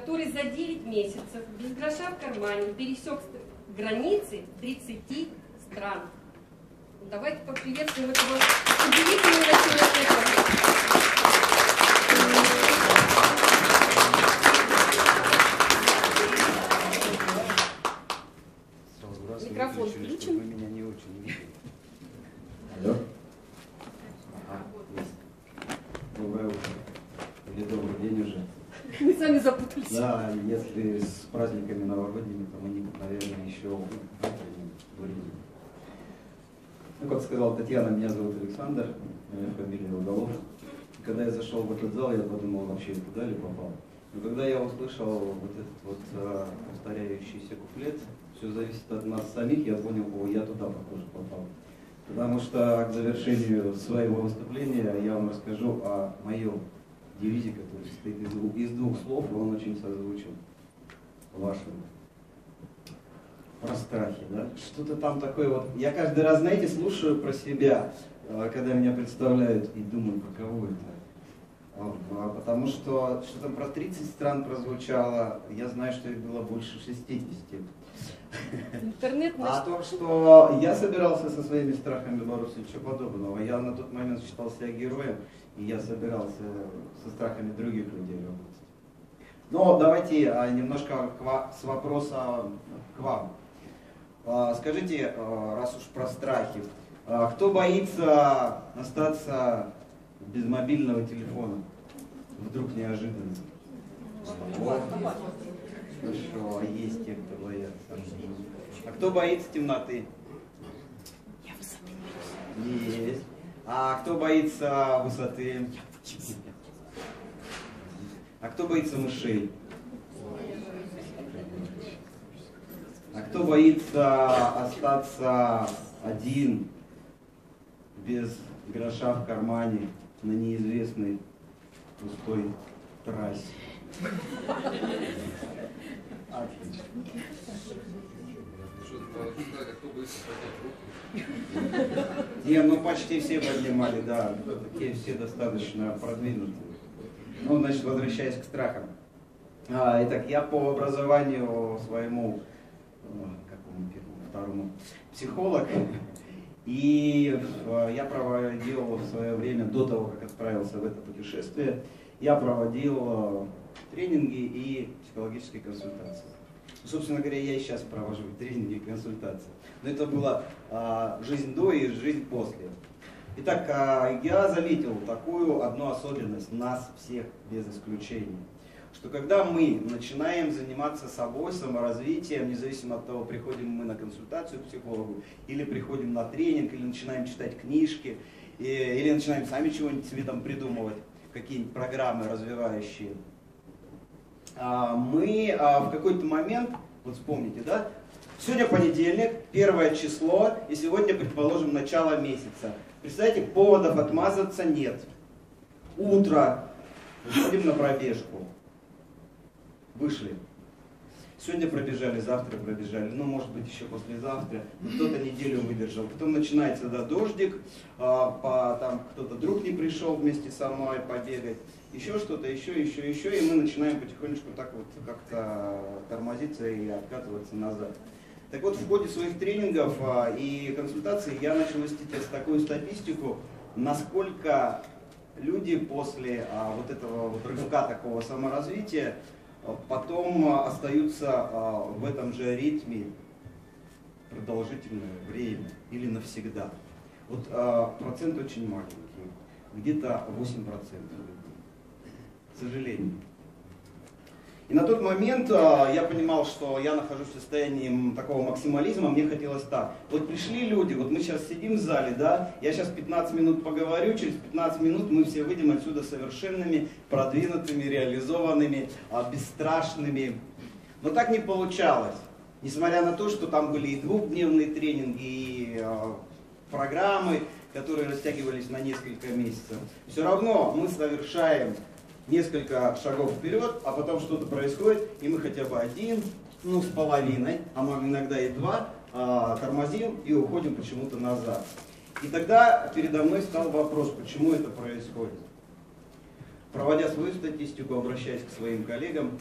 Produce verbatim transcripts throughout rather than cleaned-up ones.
который за девять месяцев без гроша в кармане пересек границы тридцати стран. Давайте поприветствуем этого удивительного человека. Микрофон включен. Вы меня не очень видели. Алло? Ага, есть. Доброе утро. Или добрый день уже. Мы сами запутались. Да, если с праздниками новогодними, то мы, наверное, еще в времени. Ну, как сказала Татьяна, меня зовут Александр, моя фамилия Удалов. И когда я зашел в этот зал, я подумал, вообще куда ли попал. Но когда я услышал вот этот вот а, повторяющийся куплет, все зависит от нас самих, я понял, о, я туда, похоже, попал. Потому что к завершению своего выступления я вам расскажу о моем девизе, который состоит из двух, из двух слов, и он очень созвучен вашему. Про страхи, да? Что-то там такое вот. Я каждый раз, знаете, слушаю про себя, когда меня представляют, и думаю, каково это. Потому что что там про тридцать стран прозвучало, я знаю, что их было больше шестидесяти. Интернет А о том, что я собирался со своими страхами бороться, ничего подобного. Я на тот момент считал себя героем, и я собирался со страхами других людей работать. Но давайте немножко с вопроса к вам. Скажите, раз уж про страхи, кто боится остаться без мобильного телефона? Вдруг неожиданно. Вот. Хорошо, есть те, кто боятся. А кто боится темноты? Я высоты не боюсь. Есть. А кто боится высоты? А кто боится мышей? А кто боится остаться один, без гроша в кармане, на неизвестной пустой трассе? Отлично. Не, ну почти все поднимали, да. Такие все достаточно продвинутые. Ну, значит, возвращаясь к страхам. А, итак, я по образованию своему, какому первому, второму, психолог. И я проводил в свое время, до того, как отправился в это путешествие, я проводил тренинги и психологические консультации. Собственно говоря, я и сейчас провожу тренинги и консультации. Но это была а, жизнь до и жизнь после. Итак, а, я заметил такую одну особенность нас всех без исключения. Что когда мы начинаем заниматься собой, саморазвитием, независимо от того, приходим мы на консультацию к психологу, или приходим на тренинг, или начинаем читать книжки, и, или начинаем сами чего-нибудь себе там придумывать, какие-нибудь программы развивающие, мы в какой-то момент, вот вспомните, да, сегодня понедельник, первое число, и сегодня, предположим, начало месяца. Представляете, поводов отмазаться нет. Утро, выходим на пробежку. Вышли. Сегодня пробежали, завтра пробежали, ну, может быть, еще послезавтра. Кто-то неделю выдержал. Потом начинается, да, дождик, а, по, там кто-то друг не пришел вместе со мной побегать. Еще что-то, еще, еще, еще, и мы начинаем потихонечку так вот как-то тормозиться и откатываться назад. Так вот, в ходе своих тренингов а, и консультаций я начал вести такую статистику, насколько люди после а, вот этого вот рывка такого саморазвития потом остаются в этом же ритме продолжительное время или навсегда. Вот процент очень маленький, где-то восемь процентов, к сожалению. И на тот момент я понимал, что я нахожусь в состоянии такого максимализма, мне хотелось так. Вот пришли люди, вот мы сейчас сидим в зале, да, я сейчас пятнадцать минут поговорю, через пятнадцать минут мы все выйдем отсюда совершенными, продвинутыми, реализованными, бесстрашными. Но так не получалось. Несмотря на то, что там были и двухдневные тренинги, и программы, которые растягивались на несколько месяцев, все равно мы совершаем несколько шагов вперед, а потом что-то происходит, и мы хотя бы один, ну с половиной, а мы иногда и два, а, тормозим и уходим почему-то назад. И тогда передо мной стал вопрос, почему это происходит. Проводя свою статистику, обращаясь к своим коллегам,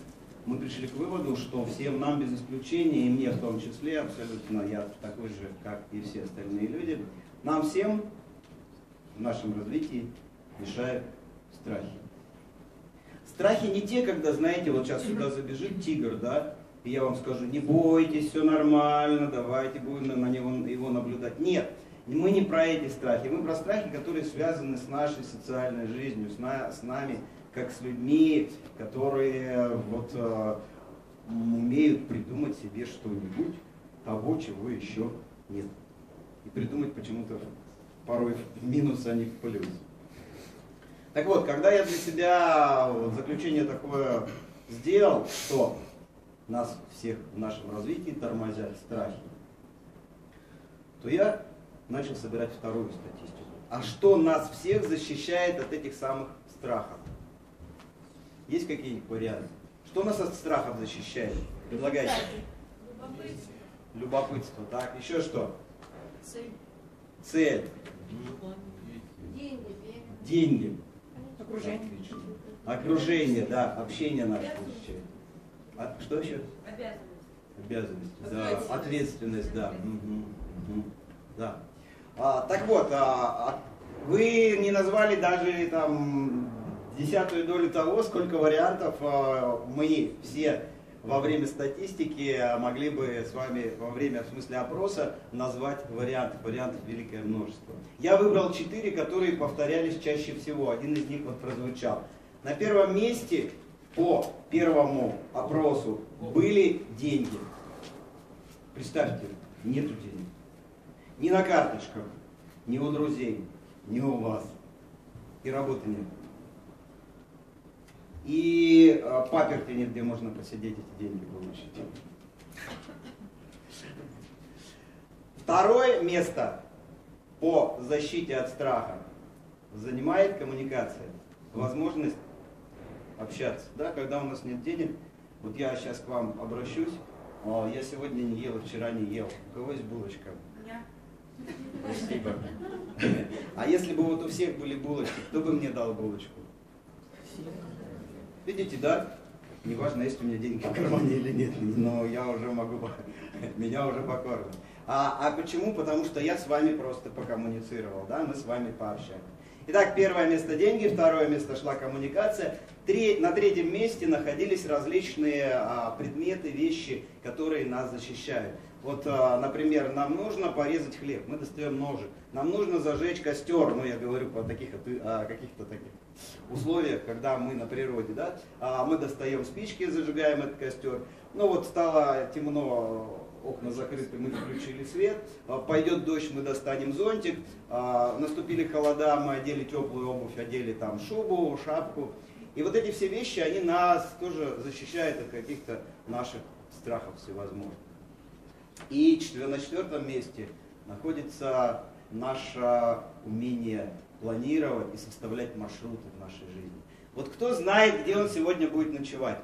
мы пришли к выводу, что всем нам без исключения, и мне в том числе, абсолютно я такой же, как и все остальные люди, нам всем в нашем развитии мешают страхи. Страхи не те, когда, знаете, вот сейчас сюда забежит тигр, да, и я вам скажу, не бойтесь, все нормально, давайте будем на него его наблюдать. Нет, мы не про эти страхи, мы про страхи, которые связаны с нашей социальной жизнью, с, на, с нами, как с людьми, которые вот, э, умеют придумать себе что-нибудь, того, чего еще нет. И придумать почему-то порой в минус, а не в плюс. Так вот, когда я для себя вот, заключение такое сделал, что нас всех в нашем развитии тормозят страхи, то я начал собирать вторую статистику. А что нас всех защищает от этих самых страхов? Есть какие-нибудь варианты? Что нас от страхов защищает? Предлагайте. Любопытство. Любопытство. Так, еще что? Цель. Цель. Деньги. Деньги. Окружение. Отлично. Окружение, да, общение наше защищает. А, что еще? Обязанность. Обязанность, да, ответственность, да. Угу, угу, да. А, так вот, а, а, вы не назвали даже там десятую долю того, сколько вариантов а, мы все во время статистики могли бы с вами во время, в смысле опроса, назвать вариантов. Вариантов великое множество. Я выбрал четыре, которые повторялись чаще всего. Один из них вот прозвучал. На первом месте по первому опросу были деньги. Представьте, нету денег. Ни на карточках, ни у друзей, ни у вас. И работы нет. И э, паперти нет, где можно посидеть эти деньги получить. Второе место по защите от страха занимает коммуникация. Возможность общаться. Да, когда у нас нет денег, вот я сейчас к вам обращусь, я сегодня не ел, вчера не ел. У кого есть булочка? Я. Спасибо. А если бы вот у всех были булочки, кто бы мне дал булочку? Видите, да? Неважно, есть у меня деньги в кармане или нет, но я уже могу, меня уже покормят. А, а почему? Потому что я с вами просто покоммуницировал, да, мы с вами пообщались. Итак, первое место деньги, второе место шла коммуникация. Три, на третьем месте находились различные а, предметы, вещи, которые нас защищают. Вот, а, например, нам нужно порезать хлеб, мы достаем ножик. Нам нужно зажечь костер, ну я говорю по таких, о каких-то таких условиях, когда мы на природе, да, а, мы достаем спички, зажигаем этот костер. Ну вот стало темно, окна закрыты, мы включили свет, пойдет дождь, мы достанем зонтик, наступили холода, мы одели теплую обувь, одели там шубу, шапку. И вот эти все вещи, они нас тоже защищают от каких-то наших страхов всевозможных. И на четвертом месте находится наше умение планировать и составлять маршруты в нашей жизни. Вот кто знает, где он сегодня будет ночевать?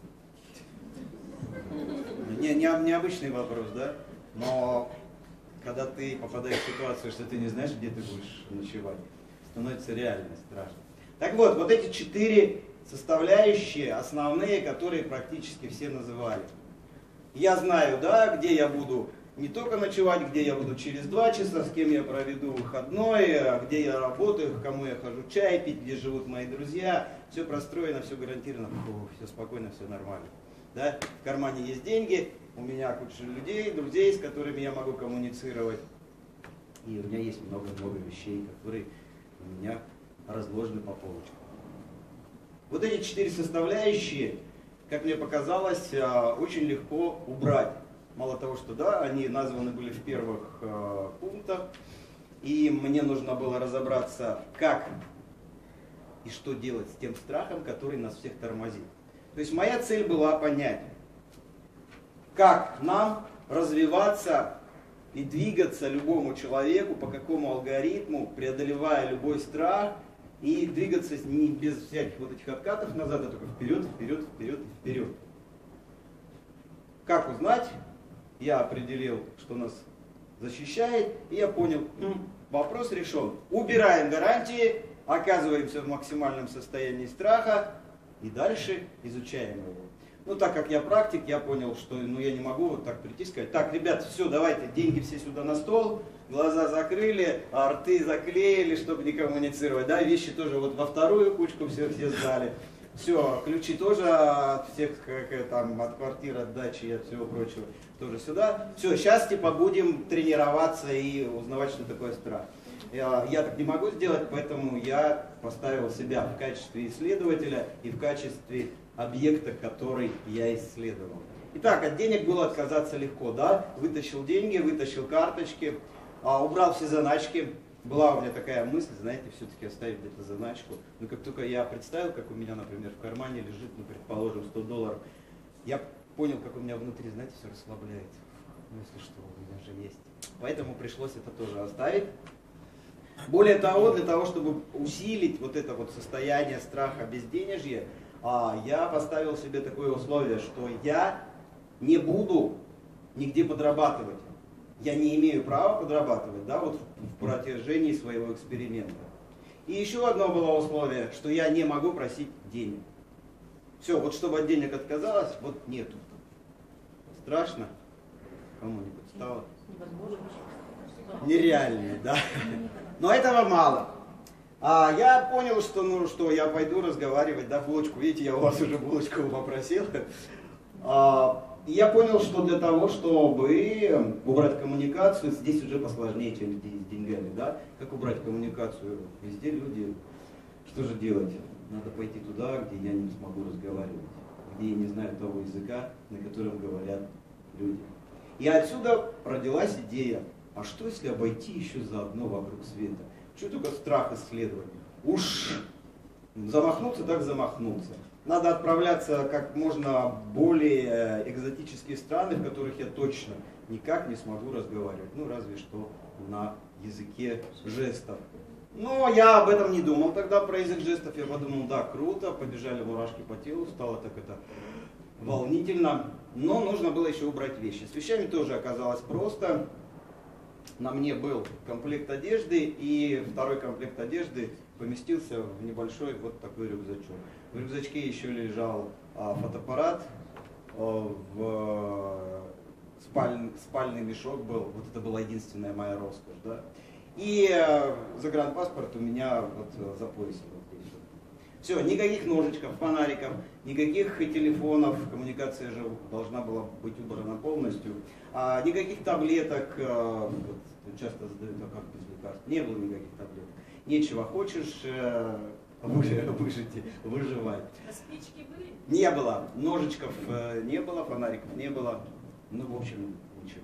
Не, не, необычный вопрос, да? Но когда ты попадаешь в ситуацию, что ты не знаешь, где ты будешь ночевать, становится реально страшно. Так вот, вот эти четыре составляющие, основные, которые практически все называли. Я знаю, да, где я буду не только ночевать, где я буду через два часа, с кем я проведу выходной, где я работаю, к кому я хожу чай пить, где живут мои друзья. Все простроено, все гарантировано, фу, все спокойно, все нормально. Да? В кармане есть деньги, у меня куча людей, друзей, с которыми я могу коммуницировать. И у меня есть много-много вещей, которые у меня разложены по полочкам. Вот эти четыре составляющие, как мне показалось, очень легко убрать. Мало того, что да, они названы были в первых э, пунктах, и мне нужно было разобраться, как и что делать с тем страхом, который нас всех тормозит. То есть моя цель была понять, как нам развиваться и двигаться любому человеку, по какому алгоритму, преодолевая любой страх, и двигаться не без всяких вот этих откатов назад, а только вперед, вперед, вперед и вперед. Как узнать? Я определил, что нас защищает, и я понял, вопрос решен. Убираем гарантии, оказываемся в максимальном состоянии страха и дальше изучаем его. Ну, так как я практик, я понял, что ну, я не могу вот так прийти и сказать: так, ребят, все, давайте, деньги все сюда на стол, глаза закрыли, а рты заклеили, чтобы не коммуницировать, да, вещи тоже вот во вторую кучку все, все сдали. Все, ключи тоже от всех, как, там, от квартиры, от дачи и от всего прочего тоже сюда. Все, сейчас типа будем тренироваться и узнавать, что такое страх. Я, я так не могу сделать, поэтому я поставил себя в качестве исследователя и в качестве объекта, который я исследовал. Итак, от денег было отказаться легко, да? Вытащил деньги, вытащил карточки, а, убрал все заначки. Была у меня такая мысль, знаете, все-таки оставить где-то заначку. Но как только я представил, как у меня, например, в кармане лежит, ну, предположим, сто долларов, я понял, как у меня внутри, знаете, все расслабляется. Ну, если что, у меня же есть. Поэтому пришлось это тоже оставить. Более того, для того, чтобы усилить вот это вот состояние страха безденежья, я поставил себе такое условие, что я не буду нигде подрабатывать. Я не имею права подрабатывать, да, вот в протяжении своего эксперимента. И еще одно было условие, что я не могу просить денег. Все, вот чтобы от денег отказалась, вот нету. Страшно? Кому-нибудь стало? Нереально, да. Но этого мало. А я понял, что, ну, что я пойду разговаривать, да, булочку. Видите, я у вас уже булочку попросил. А, я понял, что для того, чтобы убрать коммуникацию, здесь уже посложнее, чем с деньгами, да. Как убрать коммуникацию? Везде люди. Что же делать? Надо пойти туда, где я не смогу разговаривать, где я не знаю того языка, на котором говорят люди. И отсюда родилась идея: а что если обойти еще заодно вокруг света? Что только страх исследования? Уж замахнуться, так замахнуться. Надо отправляться как можно более экзотические страны, в которых я точно никак не смогу разговаривать. Ну, разве что на языке жестов. Но я об этом не думал тогда, про язык жестов. Я подумал: да, круто, побежали мурашки по телу, стало так это волнительно. Но нужно было еще убрать вещи. С вещами тоже оказалось просто. На мне был комплект одежды, и второй комплект одежды поместился в небольшой вот такой рюкзачок. В рюкзачке еще лежал а, фотоаппарат, а, в, спаль, спальный мешок был, вот это была единственная моя роскошь, да. И а, загранпаспорт у меня вот за поясом. Все, никаких ножичков, фонариков, никаких телефонов, коммуникация же должна была быть убрана полностью, а, никаких таблеток, а, вот, часто задают: а как без лекарств? Не было никаких таблеток. Нечего хочешь, а, выжить, выживать. А спички были? Не было, ножичков а, не было, фонариков не было, ну в общем ничего.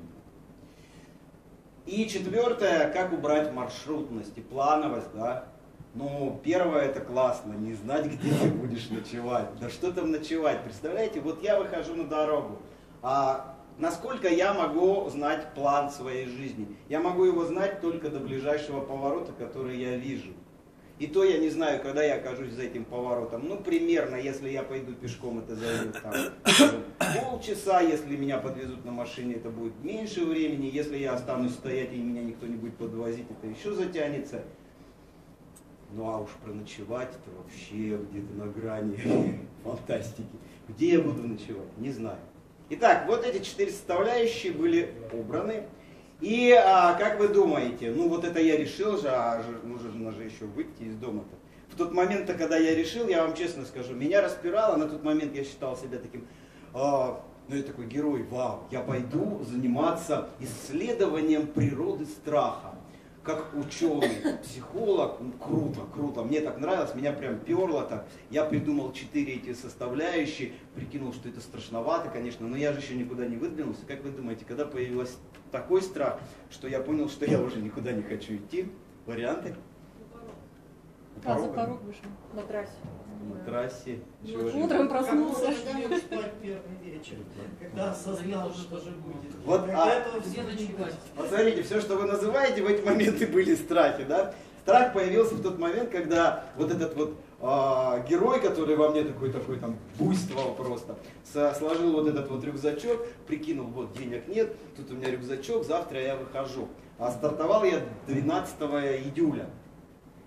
И четвертое: как убрать маршрутность и плановость, да? Ну, первое — это классно, не знать, где ты будешь ночевать. Да что там ночевать? Представляете, вот я выхожу на дорогу, а насколько я могу знать план своей жизни? Я могу его знать только до ближайшего поворота, который я вижу. И то я не знаю, когда я окажусь за этим поворотом. Ну, примерно, если я пойду пешком, это займет там, скажем, полчаса. Если меня подвезут на машине, это будет меньше времени. Если я останусь стоять и меня никто не будет подвозить, это еще затянется. Ну а уж проночевать это вообще где-то на грани фантастики. Где я буду ночевать? Не знаю. Итак, вот эти четыре составляющие были убраны. И а, как вы думаете, ну вот это я решил же, а же, нужно же еще выйти из дома-то. В тот момент, когда я решил, я вам честно скажу, меня распирало. На тот момент я считал себя таким, а, ну я такой герой, вау, я пойду заниматься исследованием природы страха. Как ученый, психолог, ну, круто, круто, мне так нравилось, меня прям перло так. Я придумал четыре эти составляющие, прикинул, что это страшновато, конечно, но я же еще никуда не выдвинулся. Как вы думаете, когда появился такой страх, что я понял, что я уже никуда не хочу идти? Варианты? А, за порог вышел, на трассе. На трассе. Ну, утром проснулся. Как спать первый вечер, когда осознал, что же будет. Вот, До а, этого все ночевать. Вот смотрите, все, что вы называете, в эти моменты были страхи, да? Страх появился в тот момент, когда вот этот вот э, герой, который во мне такой, такой там буйствовал просто, со, сложил вот этот вот рюкзачок, прикинул: вот денег нет, тут у меня рюкзачок, завтра я выхожу. А стартовал я двенадцатого июля.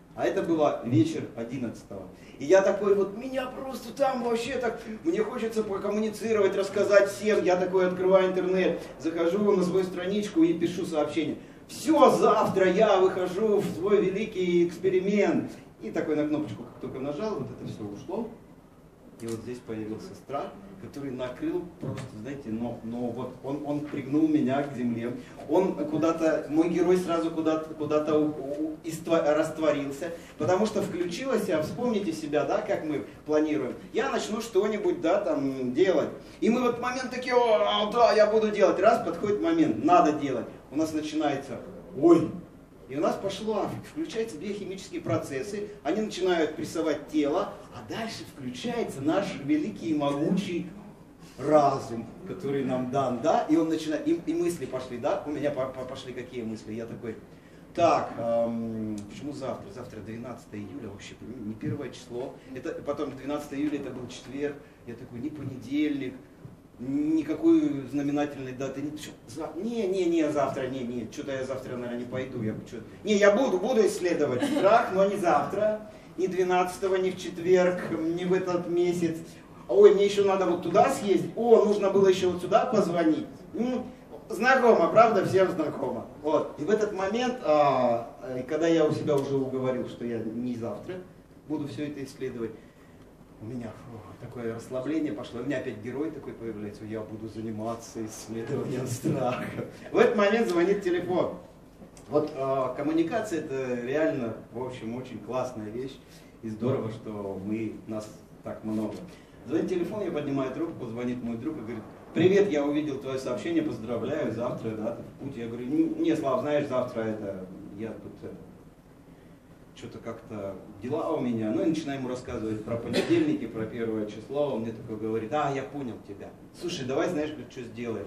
А это было вечер одиннадцатого. И я такой вот, меня просто там вообще так, мне хочется покоммуницировать, рассказать всем. Я такой открываю интернет, захожу на свою страничку и пишу сообщение. Все, завтра я выхожу в свой великий эксперимент. И такой на кнопочку, как только нажал, вот это все ушло. И вот здесь появился страх, который накрыл просто, знаете, но, но вот он, он пригнул меня к земле. Он куда-то, мой герой сразу куда-то куда-то растворился, потому что включилось, а вспомните себя, да, как мы планируем. Я начну что-нибудь, да, там, делать. И мы в этот момент такие, о, да, я буду делать. Раз, подходит момент, надо делать. У нас начинается, ой. И у нас пошло, включаются биохимические процессы, они начинают прессовать тело, а дальше включается наш великий и могучий разум, который нам дан, да, и он начинает, и, и мысли пошли, да, у меня пошли какие мысли, я такой, так, эм, почему завтра, завтра двенадцатое июля, вообще не первое число, это, потом двенадцатое июля это был четверг, я такой, не понедельник, никакой знаменательной даты, не, не, не, завтра, не, не, что-то я завтра, наверное, не пойду, я, не, я буду, буду исследовать страх, но не завтра, ни двенадцатого, ни в четверг, ни в этот месяц, ой, мне еще надо вот туда съездить, о, нужно было еще вот сюда позвонить, ну, знакомо, правда, всем знакомо, вот, и в этот момент, а, когда я у себя уже уговорил, что я не завтра буду все это исследовать, у меня фу, такое расслабление пошло, у меня опять герой такой появляется, я буду заниматься исследованием страха. В этот момент звонит телефон. Вот э, коммуникация это реально, в общем, очень классная вещь, и здорово, что мы, нас так много. Звонит телефон, я поднимаю трубку, звонит мой друг и говорит, привет, я увидел твое сообщение, поздравляю, завтра, да, ты в путь. Я говорю, не, Слав, знаешь, завтра это, я тут это, что-то как-то дела у меня, ну и начинаю ему рассказывать про понедельники, про первое число, он мне такой говорит, а, я понял тебя, слушай, давай, знаешь, говорит, что сделаем,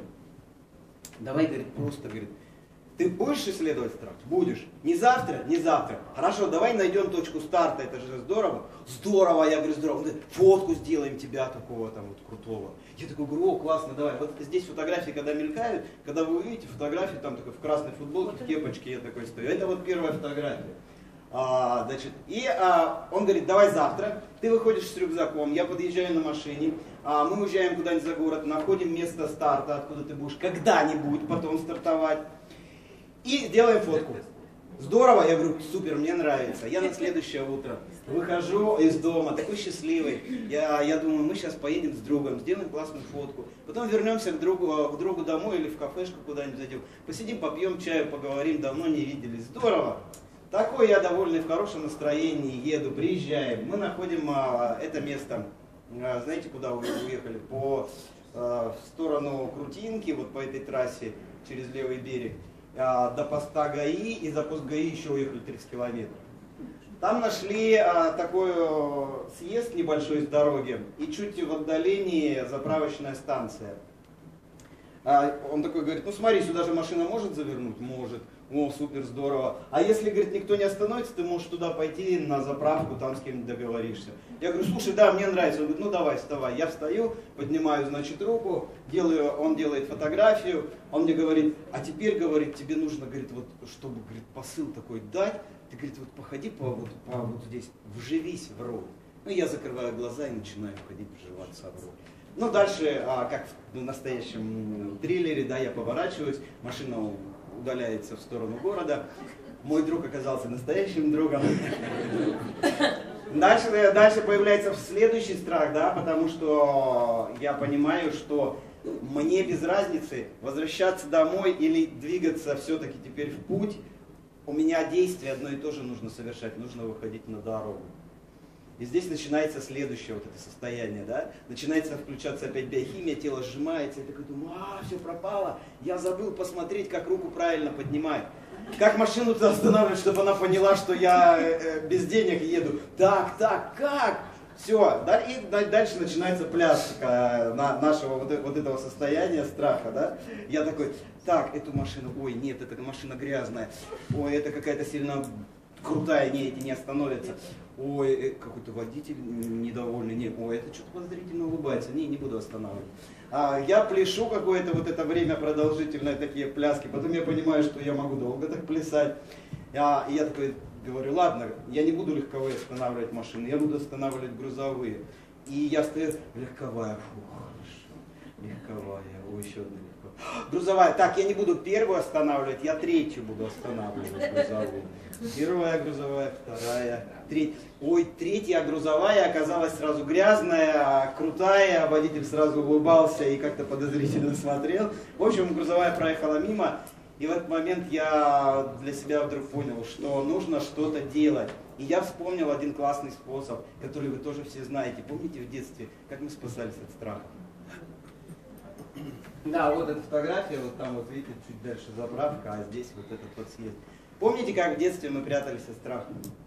давай, говорит, просто, говорит, ты будешь исследовать страх? Будешь, не завтра, не завтра, хорошо, давай найдем точку старта, это же здорово, здорово, я говорю, здорово, он говорит, фотку сделаем тебя такого там вот крутого, я такой говорю, о, классно, давай, вот здесь фотографии, когда мелькают, когда вы увидите фотографии, там такой в красной футболке, в кепочке я такой стою, это вот первая фотография. А, значит, и а, он говорит, давай завтра, ты выходишь с рюкзаком, я подъезжаю на машине, а, мы уезжаем куда-нибудь за город, находим место старта, откуда ты будешь когда-нибудь потом стартовать, и делаем фотку. Здорово, я говорю, супер, мне нравится. Я на следующее утро выхожу из дома, такой счастливый. Я, я думаю, мы сейчас поедем с другом, сделаем классную фотку. Потом вернемся к другу, к другу домой или в кафешку куда-нибудь зайдем. Посидим, попьем чаю, поговорим, давно не виделись. Здорово. Такой я довольный, в хорошем настроении, еду, приезжаем. Мы находим а, это место, а, знаете, куда вы уехали? По, а, в сторону Крутинки, вот по этой трассе, через левый берег. До поста ГАИ, и за пост ГАИ еще уехали тридцать километров. Там нашли а, такой съезд небольшой с дороги, и чуть в отдалении заправочная станция. А, он такой говорит, ну смотри, сюда же машина может завернуть? Может. О, супер, здорово. А если, говорит, никто не остановится, ты можешь туда пойти на заправку, там с кем-нибудь договоришься. Я говорю, слушай, да, мне нравится. Он говорит, ну давай, вставай. Я встаю, поднимаю, значит, руку, делаю, он делает фотографию, он мне говорит, а теперь, говорит, тебе нужно, говорит, вот, чтобы, говорит, посыл такой дать, ты, говорит, вот походи по, вот, по вот здесь, вживись в роль. Ну, я закрываю глаза и начинаю ходить, вживаться в роль. Ну, дальше, а, как в настоящем триллере, да, я поворачиваюсь, машина удаляется в сторону города. Мой друг оказался настоящим другом. Дальше, дальше появляется следующий страх, да, потому что я понимаю, что мне без разницы возвращаться домой или двигаться все-таки теперь в путь. У меня действие одно и то же нужно совершать, нужно выходить на дорогу. И здесь начинается следующее вот это состояние, да? Начинается включаться опять биохимия, тело сжимается, я такой думаю, а, все пропало, я забыл посмотреть, как руку правильно поднимать. Как машину-то останавливать, чтобы она поняла, что я э, без денег еду. Так, так, как? Все, да, и дальше начинается пляска на нашего вот, вот этого состояния страха, да? Я такой, так, эту машину, ой, нет, это машина грязная, ой, это какая-то сильно крутая, не, эти не остановятся. Ой, какой-то водитель недовольный, не, ой, это что-то подозрительно улыбается, не, не буду останавливать. А, я пляшу какое-то вот это время продолжительное, такие пляски, потом я понимаю, что я могу долго так плясать. Я, и я такой говорю, ладно, я не буду легковые останавливать машины, я буду останавливать грузовые. И я стою, легковая, фу, хорошо, легковая, ой, еще одна легковая. Грузовая, так, я не буду первую останавливать, я третью буду останавливать грузовую. Первая грузовая, вторая, третья. Ой, третья грузовая оказалась сразу грязная, крутая, водитель сразу улыбался и как-то подозрительно смотрел. В общем, грузовая проехала мимо, и в этот момент я для себя вдруг понял, что нужно что-то делать. И я вспомнил один классный способ, который вы тоже все знаете. Помните в детстве, как мы спасались от страха? Да, вот эта фотография, вот там вот видите, чуть дальше заправка, а здесь вот этот вот съезд. Помните, как в детстве мы прятались от страха?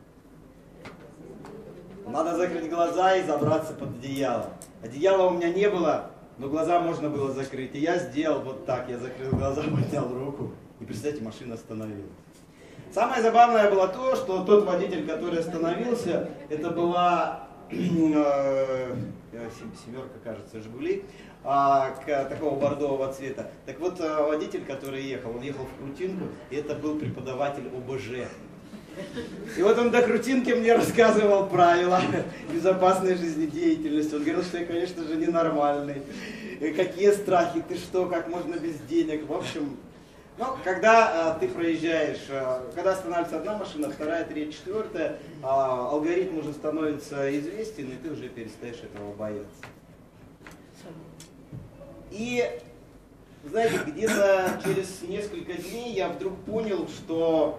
Надо закрыть глаза и забраться под одеяло. Одеяла у меня не было, но глаза можно было закрыть. И я сделал вот так, я закрыл глаза, поднял руку, и, представьте, машина остановилась. Самое забавное было то, что тот водитель, который остановился, это была э, семерка, кажется, Жигули, э, такого бордового цвета. Так вот, э, водитель, который ехал, он ехал в Крутинку, и это был преподаватель О Б Ж. И вот он до Крутинки мне рассказывал правила безопасной жизнедеятельности. Он говорил, что я, конечно же, ненормальный. Какие страхи, ты что, как можно без денег. В общем, ну, когда а, ты проезжаешь, а, когда останавливается одна машина, вторая, третья, четвертая, а, алгоритм уже становится известен, и ты уже перестаешь этого бояться. И, знаете, где-то через несколько дней я вдруг понял, что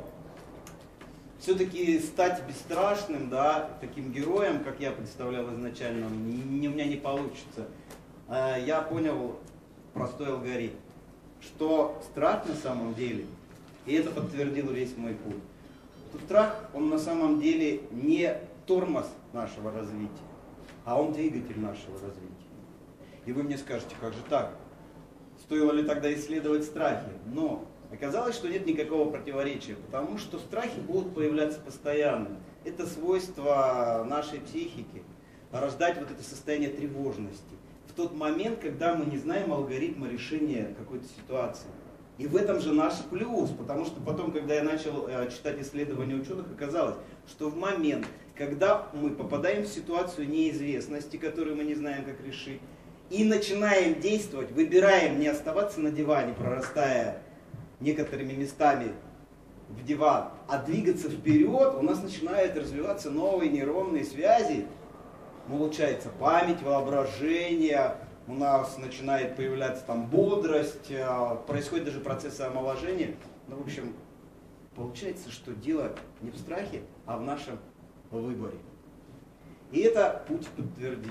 все-таки стать бесстрашным, да, таким героем, как я представлял изначально, не, у меня не получится. А, я понял простой алгоритм, что страх на самом деле, и это подтвердил весь мой путь, что страх, он на самом деле не тормоз нашего развития, а он двигатель нашего развития. И вы мне скажете, как же так? Стоило ли тогда исследовать страхи? Но оказалось, что нет никакого противоречия, потому что страхи будут появляться постоянно. Это свойство нашей психики, рождать вот это состояние тревожности в тот момент, когда мы не знаем алгоритма решения какой-то ситуации. И в этом же наш плюс, потому что потом, когда я начал э, читать исследования ученых, оказалось, что в момент, когда мы попадаем в ситуацию неизвестности, которую мы не знаем, как решить, и начинаем действовать, выбираем не оставаться на диване, прорастая некоторыми местами в диван, а двигаться вперед, у нас начинают развиваться новые нейронные связи. Улучшается память, воображение, у нас начинает появляться там бодрость, происходит даже процесс омоложения. Ну, в общем, получается, что дело не в страхе, а в нашем выборе. И это путь подтвердил.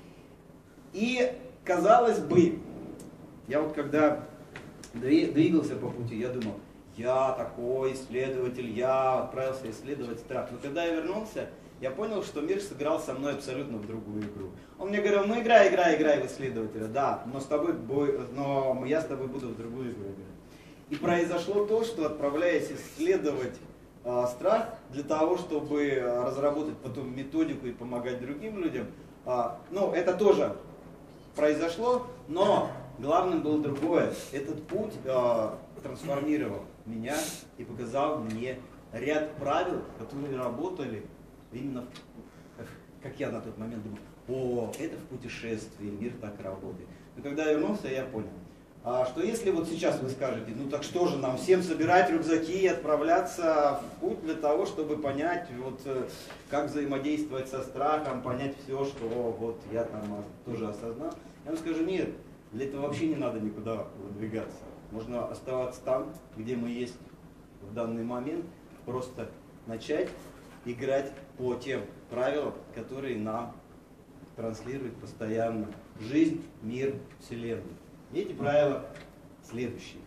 И, казалось бы, я вот когда двигался по пути, я думал, я такой исследователь, я отправился исследовать страх. Но когда я вернулся, я понял, что мир сыграл со мной абсолютно в другую игру. Он мне говорил, ну играй, играй, играй в исследователя, да, но, с тобой бой, но я с тобой буду в другую игру играть. И произошло то, что, отправляясь исследовать э, страх, для того, чтобы разработать потом методику и помогать другим людям, э, ну это тоже произошло, но главным было другое. Этот путь э, трансформировал меня и показал мне ряд правил, которые работали именно, как я на тот момент думал, о, это в путешествии, мир так работает. Но когда я вернулся, я понял, а, что если вот сейчас вы скажете, ну так что же нам всем собирать рюкзаки и отправляться в путь для того, чтобы понять, вот, как взаимодействовать со страхом, понять все, что вот я там тоже осознал, я вам скажу, нет, для этого вообще не надо никуда выдвигаться. Можно оставаться там, где мы есть в данный момент, просто начать играть по тем правилам, которые нам транслирует постоянно жизнь, мир, вселенную. И эти правила следующие.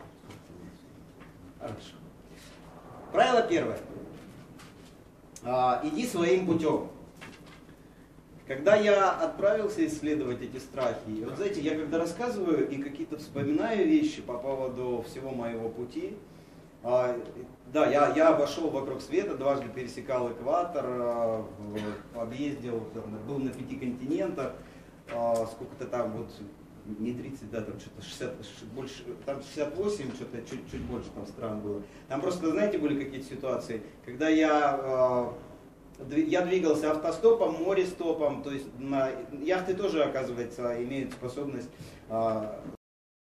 Хорошо. Правило первое. А, иди своим путем. Когда я отправился исследовать эти страхи, и вот знаете, я когда рассказываю и какие-то вспоминаю вещи по поводу всего моего пути, а, да, я, я обошел вокруг света, дважды пересекал экватор, а, объездил, был на пяти континентах, а, сколько-то там вот не тридцать, да, там что-то шестьдесят, больше, там шестьдесят восемь, что-то чуть, чуть больше там стран было. Там просто, знаете, были какие-то ситуации, когда я, э, я двигался автостопом, море-стопом, то есть на, яхты тоже, оказывается, имеют способность э,